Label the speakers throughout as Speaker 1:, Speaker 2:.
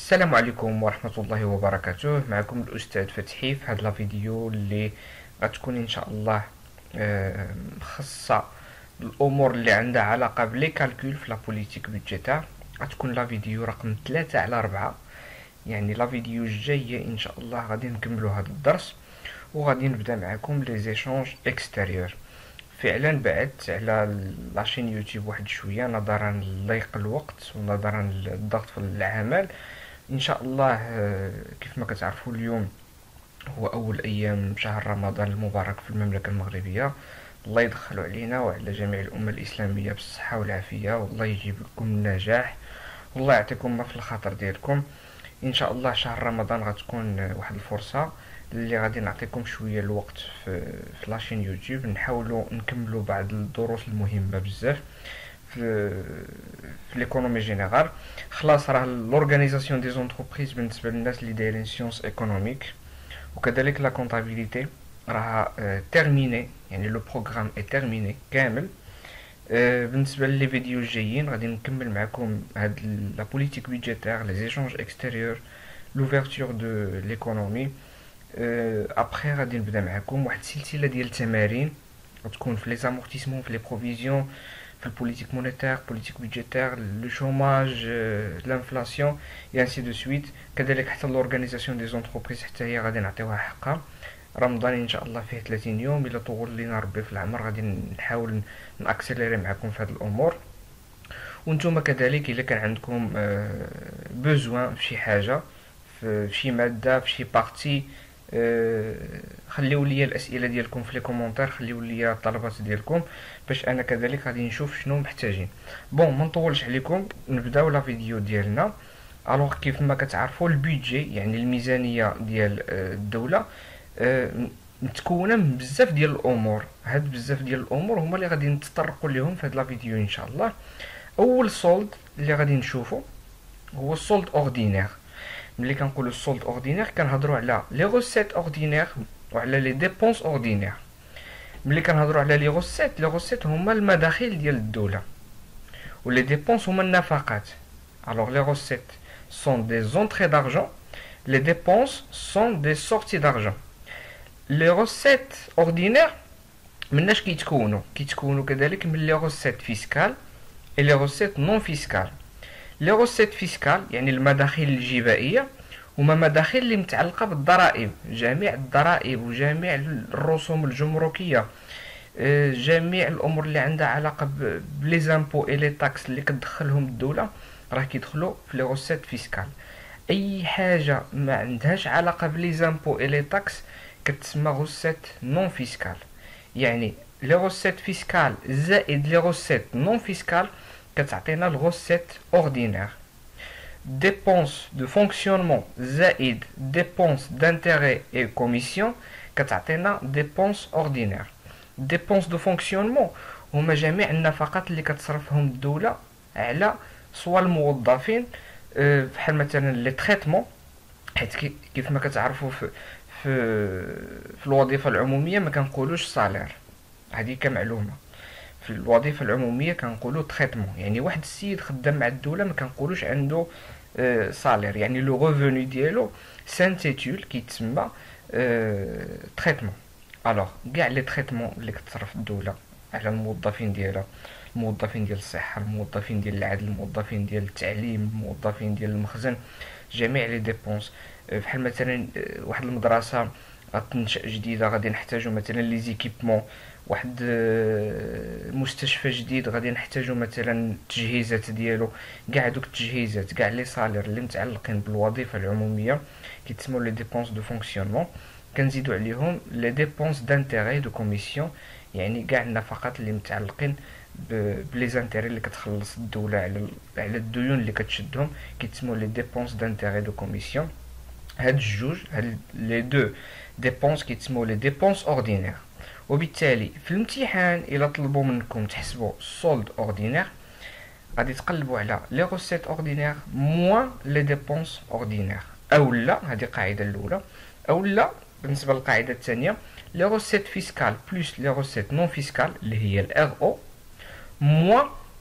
Speaker 1: السلام عليكم ورحمة الله وبركاته. معكم الأستاذ فتحي في هاد لا فيديو اللي غتكون إن شاء الله خاصة الأمور اللي عندها علاقة بلي كالكول في لا بوليتيك بودجيتار. غتكون لا فيديو رقم 3/4، يعني لا فيديو الجاية إن شاء الله غادي نكملو هاد الدرس وغادي نبدا معكم لي زيشونج اكستيريور. فعلا بعدت على لاشين يوتيوب واحد شوية نظرا لضيق الوقت ونظرا للضغط في العمل. ان شاء الله كيف ما كتعرفوا اليوم هو اول ايام شهر رمضان المبارك في المملكه المغربيه. الله يدخلوا علينا وعلى جميع الامه الاسلاميه بالصحه والعافيه، والله يجيب لكم النجاح والله يعطيكم ما في الخاطر ديالكم. ان شاء الله شهر رمضان غتكون واحد الفرصه اللي غادي نعطيكم شويه الوقت في لاشين يوتيوب نحاولوا نكملوا بعض الدروس المهمه بزاف في ليكونومي جينيرال. خلاص راه لورغانيزاسيون دي زونتربريز بالنسبه للناس اللي دايرين سيونس ايكونوميك وكذلك لا كونطابيليتي راها تيرميني، يعني لو بروغرام اي تيرميني كامل. بالنسبه لي فيديو الجايين غادي نكمل معكم هاد لا بوليتيك بيدجيتير، لي زيشونج اكستيريور، لوفرتور دو ليكونومي. ابخي غادي نبدا معكم واحد السلسله ديال التمارين غتكون في لي زامورتيسمون، في لي بروفيزيون، في البوليتيك مونيتير، بوليتيك بودجيتير، لو شوماج، لانفلاسيون اي انسي دو سويت. كذلك حتى لورغانيزاسيون دي زونتربريز حتى هي غادي نعطيوها حقها. رمضان ان شاء الله فيه 30 يوم، الا طول لينا ربي في العمر غادي نحاول ناكسيليري معكم في هذه الامور. وانتم كذلك الا كان عندكم بوزوان في شي حاجه، في شي ماده، في شي بارتي، خليو لي الاسئله ديالكم في لي كومونتير، خليو لي الطلبات ديالكم باش انا كذلك غادي نشوف شنو محتاجين. بون ما نطولش عليكم، نبداو لا فيديو ديالنا. الوغ كيف ما كتعرفوا البيدجي يعني الميزانيه ديال الدوله متكونه من بزاف ديال الامور. هاد بزاف ديال الامور هما اللي غادي نتطرقوا ليهم في هاد لا فيديو ان شاء الله. اول سولد اللي غادي نشوفه هو السولد اوردينير. ملي كنقولوا السولد اوردينير كنهضروا على لي غوسيت اوردينير وعلى لي ديبونس اوردينير. ملي كنهضروا على لي غوسيت هما المداخيل ديال الدوله، ولي ديبونس هما النفقات. alors les recettes sont des entrées d'argent, les dépenses sont des sorties d'argent. les recettes ordinaires مناش كيتكونوا كذلك من لي recettes fiscales et les recettes non fiscales. لي روسيت فيسكال يعني المداخيل الجبائيه هما مداخيل اللي متعلقه بالضرائب، جميع الضرائب وجميع الرسوم الجمركيه، جميع الامور اللي عندها علاقه بلي زامبو اي لي تاكس اللي كتدخلهم الدوله راه كيدخلوا في لي روسيت فيسكال. اي حاجه ما عندهاش علاقه بلي زامبو اي لي تاكس كتسمى روسيت نون فيسكال. يعني لي روسيت فيسكال زائد لي روسيت نون فيسكال كتعطينا الغوسيت اوردينير. dépenses de fonctionnement زائد dépenses d'intérêt et commission كتعطينا dépenses ordinaires. dépenses de fonctionnement هما جميع النفقات اللي كتصرفهم الدولة على سواء الموظفين، بحال مثلا لي تريتمون، حيت كيف ما كتعرفوا في الوظيفة العمومية ما كنقولوش صالير، هذه كمعلومة. في الوظيفه العموميه كنقولوا تريتمون، يعني واحد السيد خدام مع الدوله ما كنقولوش عنده صالير، يعني لو ريفوني ديالو سانتيتول كيتسمى تريتمون. الوغ كاع لي تريتمون اللي كتصرف الدوله على الموظفين ديالها، الموظفين ديال الصحه، الموظفين ديال العدل، الموظفين ديال التعليم، الموظفين ديال المخزن، جميع لي ديبونس. بحال مثلا واحد المدرسه غتنشأ جديده غادي نحتاجو مثلا لي زيكيبمون، واحد مستشفى جديد غادي نحتاجو مثلا التجهيزات ديالو، كاع دوك التجهيزات كاع لي صالير اللي متعلقين بالوظيفه العموميه كيتسموا لي ديبونس دو فونكسيونمون. كنزيدو عليهم لي ديبونس دانتيري دو كوميسيون، يعني كاع النفقات اللي متعلقين بلي زانتيري اللي كتخلص الدوله على الديون اللي كتشدهم كيتسموا لي ديبونس دانتيري دو كوميسيون. هاد الجوج، هاد لي دو ديبونس كيتسموا لي ديبونس اوردينير. وبالتالي في الامتحان الى طلبوا منكم تحسبوا السولد اوردينير غادي تقلبوا على لي روسيت اوردينير موان لي ديبونس اوردينير، او لا، هذه القاعده الاولى، او لا بالنسبه للقاعده الثانيه لي روسيت فيسكال بلس لي روسيت نون فيسكال اللي هي الار او موان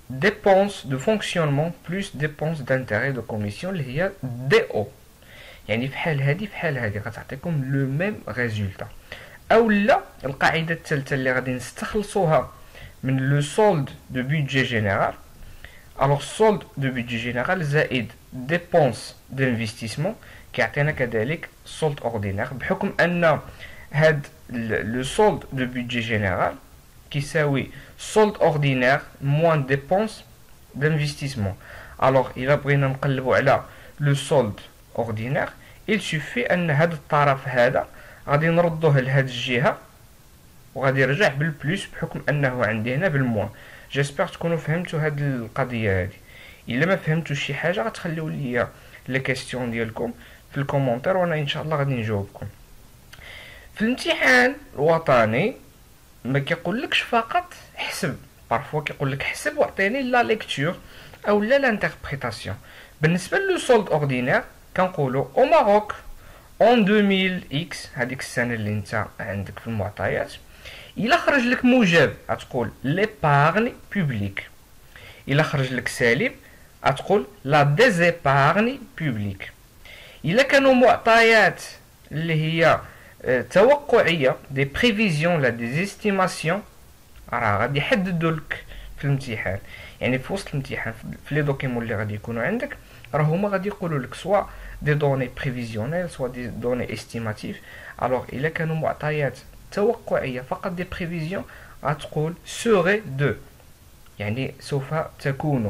Speaker 1: dépenses de fonctionnement plus dépenses d'intérêt de commission اللي هي DO. يعني فحال هادي غتعطيكم لو ميم ريزولتا. او لا القاعده الثالثه اللي غادي نستخلصوها من لو سولد دو بودجي جينيرال. الوغ سولد دو بودجي جينيرال زائد ديبونس دانفستيسمون كيعطينا كذلك سولد اوردينير، بحكم ان هاد لو سولد دو بودجي جينيرال كيساوي solde ordinaire moins dépenses d'investissement. Alors, إلا بغينا نقلبوا على لو solde ordinaire il suffit أن هاد الطرف هذا غادي نردوه لهاد الجهة وغادي يرجع بالبلوس بحكم أنه عندي هنا بالموان. جيسبر تكونوا فهمتوا هاد القضية هادي. إلا ما فهمتوا شي حاجة غتخليو ليا لي كيستيون ديالكم في الكومونتير وأنا إن شاء الله غادي نجاوبكم. في الامتحان الوطني ما كيقولكش فقط حسب، بارفوا كيقولك حسب واعطيني لا ليكتور او لا لانتربريتاسيون. بالنسبه لو سولد اوردينير كنقولوا او ماروك اون 2000 اكس، هذيك السنه اللي انت عندك في المعطيات، الا خرج لك موجب غتقول ليبارني بوبليك، الا خرج لك سالب غتقول لا ديزيبارني بوبليك. الا كانوا معطيات اللي هي توقعيه دي بريفيزيون لا دي استيماسيون راه غادي يحددوا لك في الامتحان. يعني في وسط الامتحان في لي دوكيمون اللي غادي يكونوا عندك راه هما غادي يقولوا لك سوا دي دوني بريفيزيونيل سوا دي دوني استيماتيف. الوغ الا كانوا معطيات توقعيه فقط دي بريفيزيون غتقول سوري دو، يعني سوف تكون.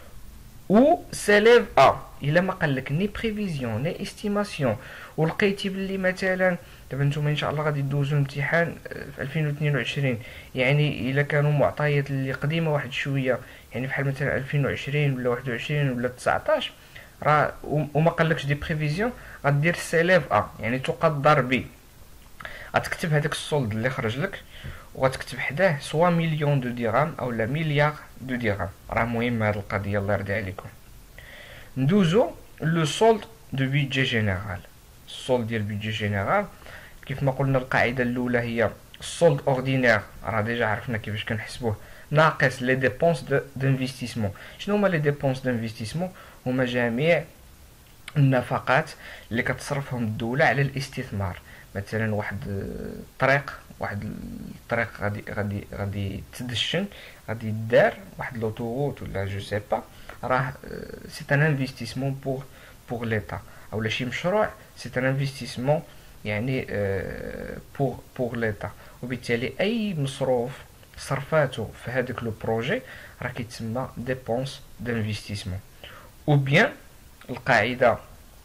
Speaker 1: او سيليف ا الا ما قال لك ني بريفيزيون ني استيماسيون ولقيتي باللي مثلا دابا نتوما ان شاء الله غادي دوزو الامتحان في 2022، يعني الا كانوا معطيات اللي قديمه واحد شويه، يعني بحال مثلا 2020 ولا 21 ولا 19 راه وما قالكش دي بريفيزيون غدير سيليف ا، يعني تقدر ب. غتكتب هذاك السولد اللي خرج لك وغتكتب حداه سوا مليون دو درهم او لا مليار دو درهم. راه مهم هاد القضيه الله يرضي عليكم. ندوزو لو سولد دو بودجي جينيرال. السولد ديال بودجي جينيرال كيف ما قلنا القاعده الاولى هي السولد اوردينير، راه ديجا عرفنا كيفاش كنحسبوه، ناقص لي ديبونس دانفستيسمون. شنو هما لي ديبونس دانفستيسمون؟ هما جميع النفقات اللي كتصرفهم الدوله على الاستثمار. مثلا واحد الطريق غادي تدشن، غادي يدار واحد لوطوروت ولا جو سي با، راه سي ان انفستيسمون بور ليتا، اولا شي مشروع سي ان انفستيسمون يعني بور ليتا، وبالتالي اي مصروف صرفاته في هذاك لو بروجي راه كيتسمى ديبونس دانفستيسمون. او بيان القاعده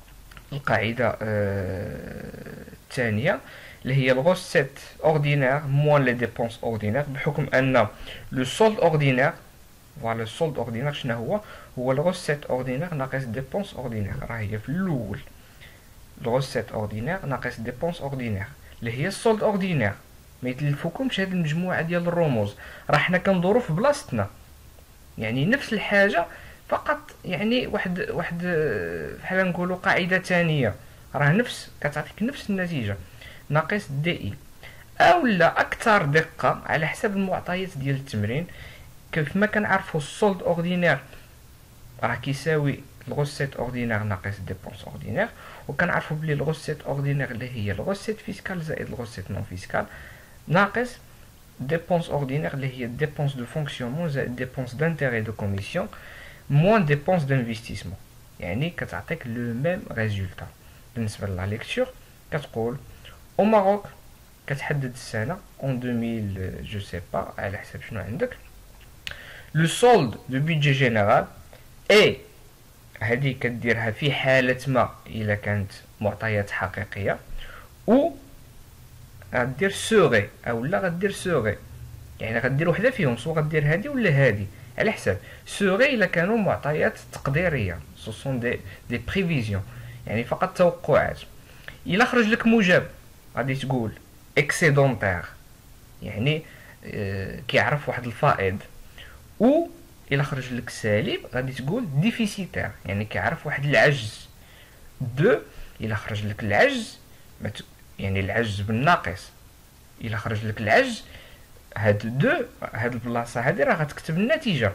Speaker 1: الثانيه اللي هي الغوسيت اوردينير موان لي ديبونس اوردينير، بحكم ان لو سولد اوردينير فوالا السولد اوردينير شنو هو الغوسيت اوردينير ناقص ديبونس اوردينير. راه هي في الاول الغوسيت اوردينير ناقص ديبونس اوردينير اللي هي السولد اوردينير. ما يتلفوكمش هاد المجموعه ديال الرموز، راه حنا كندورو في بلاصتنا، يعني نفس الحاجه فقط يعني واحد بحال نقولوا قاعده ثانيه، راه نفس كتعطيك نفس النتيجه ناقص دي اي. او لا اكثر دقه على حسب المعطيات ديال التمرين. كيف ما كنعرفوا السولد اوردينير راه كيساوي الغوسيت اوردينير ناقص ديبونس اوردينير، وكنعرفوا بلي الغوسيت اوردينير اللي هي الغوسيت فيسكال زائد الغوسيت نون فيسكال ناقص dépenses ordinaires اللي هي dépenses de fonctionnement زائد dépenses d'intérêt de commission moins dépenses d'investissement، يعني كتعطيك لو ميم ريزولتا. بالنسبه لا ليكتور كتقول او ماروك كتحدد السنه اون 2000 جو سي با على حسب شنو عندك. لو سولد دو بودجي جينيرال اي هذه كديرها في حاله ما الا كانت معطيات حقيقيه، او غدير سوغي او لا غدير سوغي، يعني غدير وحده فيهم، سوا غدير هادي ولا هادي على حساب. سوغي الا كانوا معطيات تقديريه سو سون دي بريفيزيون، يعني فقط توقعات. الا خرج لك موجب غادي تقول اكسيدونتير، يعني كيعرف واحد الفائض. او الا خرج لك سالب غادي تقول ديفيسيتير، يعني كيعرف واحد العجز. دو الا خرج لك العجز يعني العجز بالناقص، الا خرج لك العجز هاد البلاصه هادي راه غتكتب النتيجه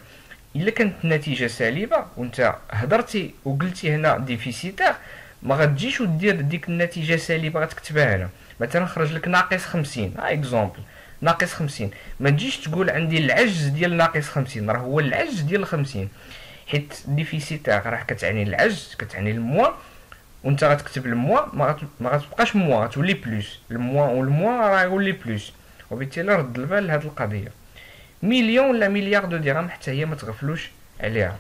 Speaker 1: الا كانت النتيجه سالبه وانت هضرتي وقلتي هنا ديفيسيتير، ما غتجيش ودير ديك النتيجه سالبه غتكتبها هنا. مثلا خرج لك ناقص 50 اكزومبل، ناقص 50، ما تجيش تقول عندي العجز ديال ناقص 50، راه هو العجز ديال 50، حيت ديفيسيتير راه كتعني العجز، كتعني الموا، وانت غتكتب الموا ما غتبقاش موا، غتولي بلوس، الموا والموا راه يولي بلوس، وبالتالي رد البال لهاد القضيه. مليون ولا مليار دو درهم حتى هي ما تغفلوش عليها.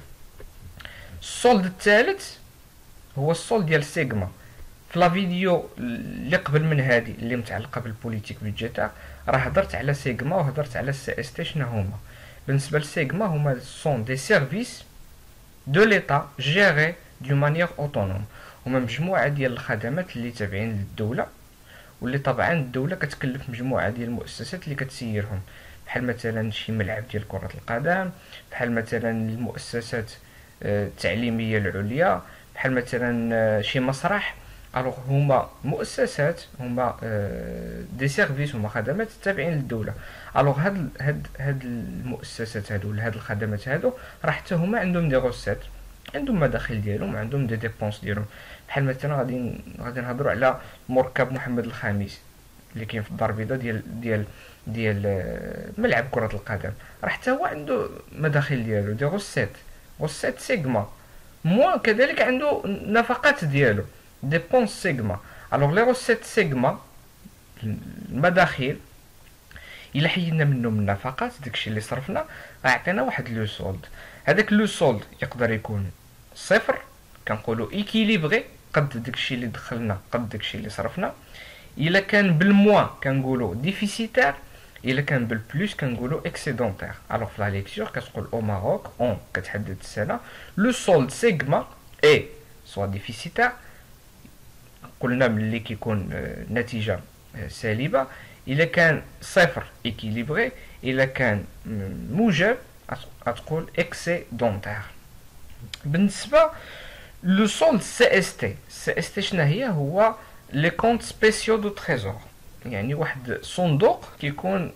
Speaker 1: السولد الثالث هو السولد ديال سيغما. في لا فيديو اللي قبل من هذه اللي متعلقه بالبوليتيك بيدجيتار راه هضرت على سيغما وهضرت على السي اس تي. شنو هما؟ بالنسبه لسيغما هما سون دي سيرفيس دو ليتا جيري دو مانيير اوتونوم، هما مجموعه ديال الخدمات اللي تابعين للدوله، واللي طبعا الدوله كتكلف مجموعه ديال المؤسسات اللي كتسيرهم، بحال مثلا شي ملعب ديال كره القدم، بحال مثلا المؤسسات التعليميه العليا، بحال مثلا شي مسرح. الوغ هما مؤسسات، هما دي سيرفيس، هما خدمات تابعين للدوله. الوغ هاد المؤسسات هادو ولا هاد الخدمات هادو راه حتى هما عندهم دي غوسيت، عندهم مداخل ديالهم، عندهم دي ديبونس ديالهم. بحال مثلا غادي نهضروا على مركب محمد الخامس اللي كاين في الدار البيضاء ديال ملعب كرة القدم، راه حتى هو عنده مداخل ديالو، دي غوسيت سيغما. موا كذلك عنده نفقات ديالو، ديبونس سيغما. الوغ لي غوسيت سيغما المداخيل الا حيدنا منهم النفقات، داكشي اللي صرفنا غيعطينا واحد لو سولد. هذاك لو سولد يقدر يكون صفر، كنقولوا ايكيليبري، قد داكشي اللي دخلنا قد داكشي اللي صرفنا. الا كان بالموا كنقولوا ديفيسيتير، الا كان بالبلوس كنقولوا اكسيدونتير. الوغ في لا ليكتور كتقول او ماروك اون كتحدد السنه لو سولد سيغما اي سوا ديفيسيتير، قلنا ملي كيكون نتيجه سالبه. الا كان صفر ايكيليبري، الا كان موجب غتقول اكسيدونتير. بالنسبه لو سولد سي اس تي، سي اس تي شنو هي؟ هو لي كونت سبيسيو دو تريزور، يعني واحد صندوق كيكون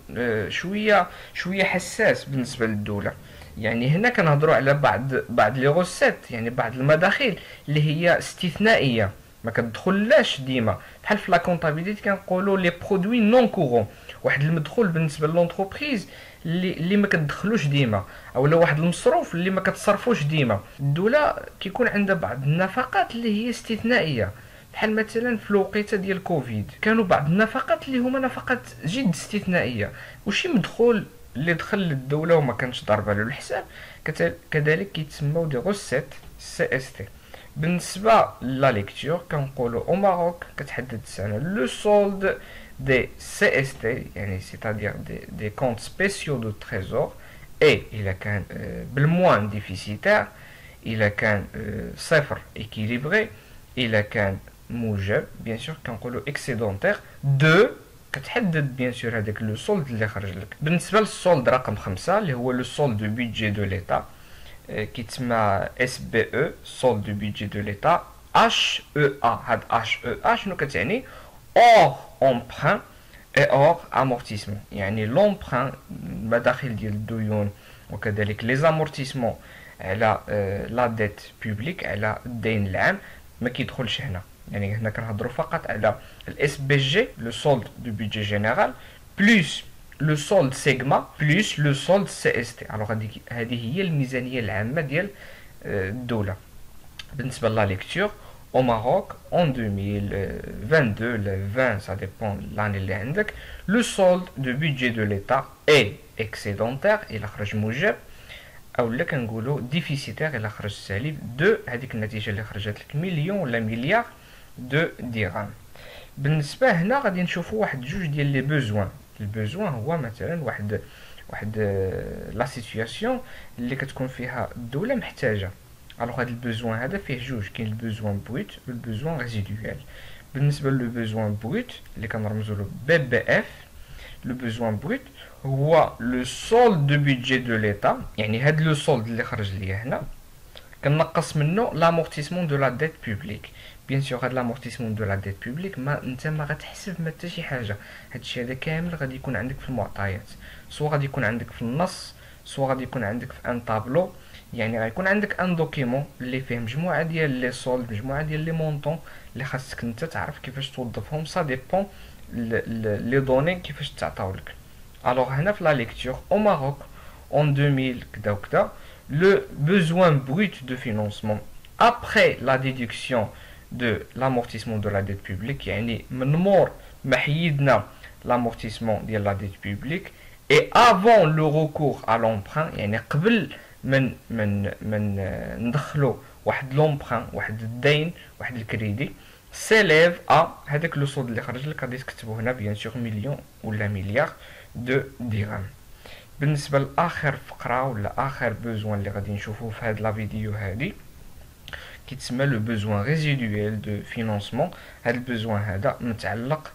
Speaker 1: شويه حساس بالنسبه للدوله. يعني هنا كنهضروا على بعض لي غوسيت، يعني بعض المداخيل اللي هي استثنائيه، ما كتدخللاش ديما، بحال في لا كونطابيليتي كنقولوا لي برودوي نون كورون، واحد المدخول بالنسبه لونتربريز اللي ما كتدخلوش ديما، اولا واحد المصروف اللي ما كتصرفوش ديما. الدوله كيكون عندها بعض النفقات اللي هي استثنائيه، بحال مثلا في الوقيته ديال كوفيد كانوا بعض النفقات اللي هما نفقات جد استثنائيه، وشي مدخول اللي دخل للدوله وما كانش ضاربه له الحساب كذلك كيتسموا دي غوسيت سي اس تي. بالنسبه لا ليكتور كنقولوا او ماروك كتحدد السنه لو سولد دي سي اس تي، يعني سيتادير دي كونت سبيسيو دو تريزور، اي الا كان بالموان ديفيسيتير، الا كان صفر اكيليبري، الا كان موجب بيان سور كنقولوا اكسيدونتير. دو كتحدد بيان سور هذاك لو سولد اللي خرج لك. بالنسبه للسولد رقم 5 اللي هو لو سولد دو بيدجي دو ليتا، كيتسمى اس بي او، سولد دو بيدجي دو ليتا. اش او ا، هاد اش او ا شنو كتعني؟ اور امبران اي اور امورتيسمون، يعني لومبران المداخل ديال الديون وكذلك لي زامورتيسمون على لا ديت بوبليك، على الدين العام، ما كيدخلش هنا. يعني هنا كنهضروا فقط على الاس بي جي لو سولد دو بيدجي جينيرال بلس لو سولد سيغما بلس لو سولد سي اس تي. الوغ هذه هي الميزانيه العامه ديال الدوله. بالنسبه لا ليكتور au Maroc en 2022 le 20 ça dépend l'année اللي عندك le solde de budget de l'État est excédentaire الى خرج موجب، او لا كنقولوا ديفيسيتير الى خرج سالب. دو هذيك النتيجه اللي خرجت لك مليون ولا مليار دو درهم. بالنسبه هنا غادي نشوفوا واحد جوج ديال لي بوزوان. البوزوان هو مثلا واحد لا سيتوياسيون اللي كتكون فيها الدوله محتاجه. الوغ هاد البوزوان هذا فيه جوج، كاين البوزوان بروت والبوزوان ريزيدوال. بالنسبه لو بوزوان بروت اللي كنرمزوا له بي بي اف، لو بوزوان بروت هو لو سولد دو بيدجي دو ليتا، يعني هاد لو سولد اللي خرج ليا هنا كنقص منه لامورتيسمون دو لا ديت بوبليك. بيان سور هاد لامورتيسمون دو لا ديت بوبليك ما انت ما غتحسب ما حتى شي حاجه، هادشي هذا كامل غادي يكون عندك في المعطيات، سواء غادي يكون عندك في النص، سواء غادي يكون عندك في ان طابلو، يعني غيكون عندك ان دوكيمون اللي فيه مجموعه ديال لي سولد، مجموعه ديال لي مونطون اللي خاصك انت تعرف كيفاش توظفهم. سا ديبون لي دوني كيفاش تعطاولك. الوغ هنا في لا ليكتور او ماروك en 2000 كدا وكدا le besoin brut de financement après la déduction de l'amortissement de la dette publique، يعني من مور ما حيدنا l'amortissement ديال la dette publique et avant le recours à l'emprunt، يعني قبل من ندخلو واحد لومبران، واحد الدين، واحد الكريدي، سيليف ا هذاك لو صود اللي خرج لك غادي تكتبو هنا بيان سور مليون ولا مليار دو درهم. بالنسبه لاخر فقره ولا اخر بوزوان اللي غادي نشوفوه في هاد لا فيديو هادي كيتسمى لو بوزوان ريزيدويل دو فينانسمون. هاد البوزوان هذا متعلق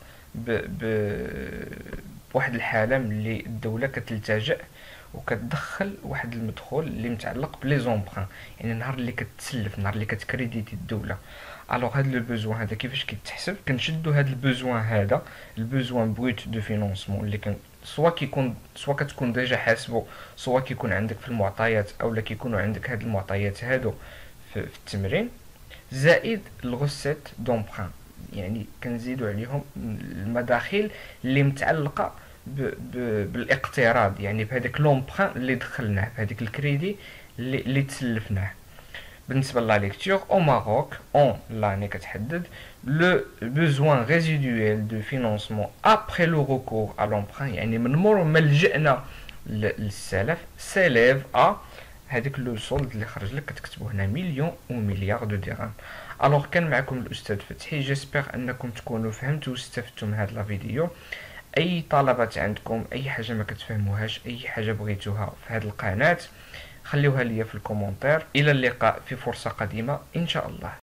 Speaker 1: بواحد الحاله ملي الدوله كتلتجئ وكتدخل واحد المدخول اللي متعلق بلي زومبران، يعني النهار اللي كتسلف، النهار اللي كتكريديتي الدوله. الوغ هاد لو بوزوان هذا كيفاش كيتحسب؟ كنشدو هاد البوزوان هذا، البوزوان بروت دو فينانسمون، اللي كان سوا كتكون ديجا حاسبو، سوا كيكون عندك في المعطيات، اولا كيكونوا عندك هاد المعطيات هادو في التمرين، زائد الغوسيت دومبران، يعني كنزيدو عليهم المداخيل اللي متعلقه بالاقتراض، يعني بهذاك لومبران اللي دخلناه، بهذاك الكريدي اللي تسلفناه. بالنسبه لا ليكتور او ماروك اون لاني كتحدد لو بوزوان ريزيدويل دو فينانسمون ابري لو ريكور ا لومبران، يعني من مور ما لجأنا للسلف، سيليف ا هذاك لو سولد اللي خرج لك كتكتبو هنا مليون و مليار دو درهم. الوغ كان معكم الاستاذ فتحي، جيسبر انكم تكونوا فهمتوا واستفدتوا من هاد لا فيديو. اي طلبات عندكم، اي حاجه ما كتفهموهاش، اي حاجه بغيتوها في هاد القناه، خليوها ليا في الكومنتير. الى اللقاء في فرصه قادمه ان شاء الله.